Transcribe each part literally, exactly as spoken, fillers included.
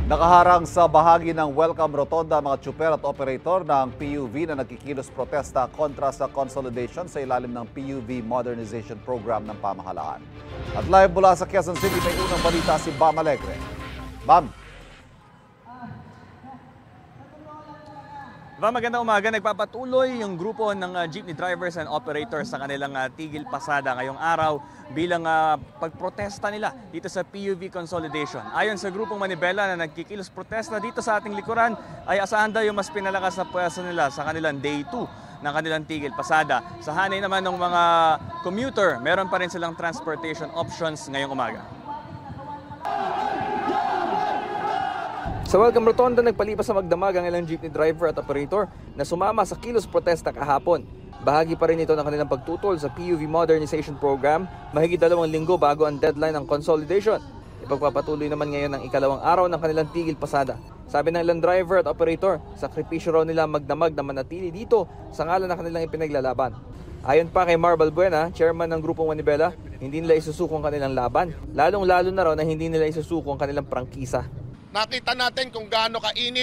Nakaharang sa bahagi ng Welcome Rotonda mga tsuper at operator ng P U V na nagkikilos protesta kontra sa consolidation sa ilalim ng P U V Modernization Program ng pamahalaan. At live mula sa Quezon City, may unang balita si Bam Alegre. Bam! Bam, magandang umaga. Nagpapatuloy yung grupo ng uh, jeepney drivers and operators sa kanilang uh, tigil pasada ngayong araw bilang uh, pagprotesta nila dito sa P U V consolidation. Ayon sa grupong Manibela na nagkikilos protesta dito sa ating likuran, ay asahan daw yung mas pinalakas na pwesto nila sa kanilang day two ng kanilang tigil pasada. Sa hanay naman ng mga commuter, meron pa rin silang transportation options ngayong umaga. Sa Welcome Rotonda, nagpalipas sa magdamag ang ilang jeepney driver at operator na sumama sa kilos protesta kahapon. Bahagi pa rin ito ng kanilang pagtutol sa P U V Modernization Program mahigit dalawang linggo bago ang deadline ng consolidation. Ipagpapatuloy naman ngayon ang ikalawang araw ng kanilang tigil pasada. Sabi ng ilang driver at operator, sakripisyo raw nila magdamag na manatili dito sa ngalan ng kanilang ipinaglalaban. Ayon pa kay Marvel Buena, chairman ng grupong Manibela, hindi nila isusuko ang kanilang laban. Lalong-lalo na raw na hindi nila isusuko ang kanilang prangkisa. Nakita natin kung gaano kainit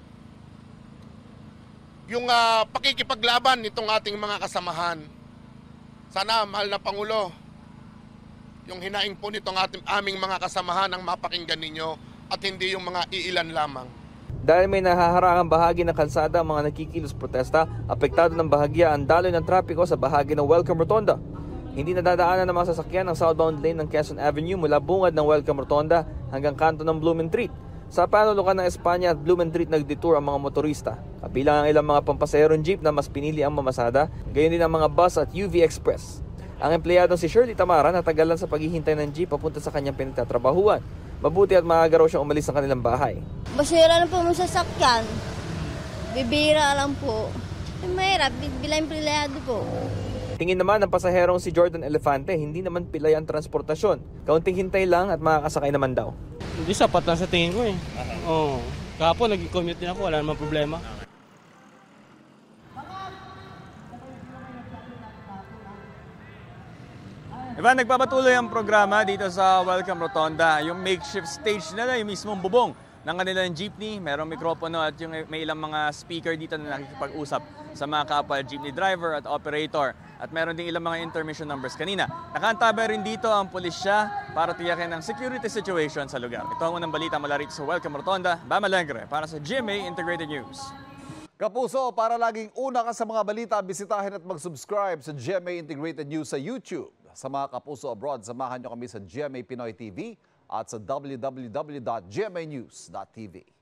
yung uh, pakikipaglaban nitong ating mga kasamahan. Sana, mahal na Pangulo, yung hinaing po nitong ating, aming mga kasamahan ang mapakinggan ninyo at hindi yung mga iilan lamang. Dahil may nahaharangang bahagi ng kalsada ang mga nagkikilos protesta, apektado ng bahagya ang daloy ng trapiko sa bahagi ng Welcome Rotonda. Hindi nadadaanan ng mga sasakyan ang southbound lane ng Quezon Avenue mula bungad ng Welcome Rotonda hanggang kanto ng Blumentritt. Sa panulukan ng Espanya at Blumentritt nagdetour ang mga motorista. Kabilang ang ilang mga pampasaherong jeep na mas pinili ang mamasada, gayon din ang mga bus at U V Express. Ang empleyadong si Shirley Tamara natagalan sa paghihintay ng jeep papunta sa kanyang pinagtatrabahuan. Mabuti at maaga raw siyang umalis ng kanilang bahay. Basira na po mga sasakyan. Bibira lang po. Ay, mahirap, bilang empleyado po. Tingin naman ng pasaherong si Jordan Elefante, hindi naman pilay ang transportasyon. Kaunting hintay lang at makakasakay naman daw. Hindi sapat na sa tingin ko eh. Oo. Kahapon nag-commute din ako, wala namang problema. Diba, nagpapatuloy ang programa dito sa Welcome Rotonda. Yung makeshift stage nila, yung mismong bubong ng kanilang jeepney. Merong mikropono at yung may ilang mga speaker dito na nakikipag-usap sa mga kapwa jeepney driver at operator. At meron ding ilang mga intermission numbers kanina. Nakaantabay rin dito ang pulisya para tiyakin ang security situation sa lugar. Ito ang unang balita mula rito sa Welcome Rotonda. Bam Alegre para sa G M A Integrated News. Kapuso, para laging una ka sa mga balita, bisitahin at mag-subscribe sa G M A Integrated News sa YouTube. Sa mga kapuso abroad, samahan nyo kami sa G M A Pinoy T V at sa w w w dot g m a news dot t v.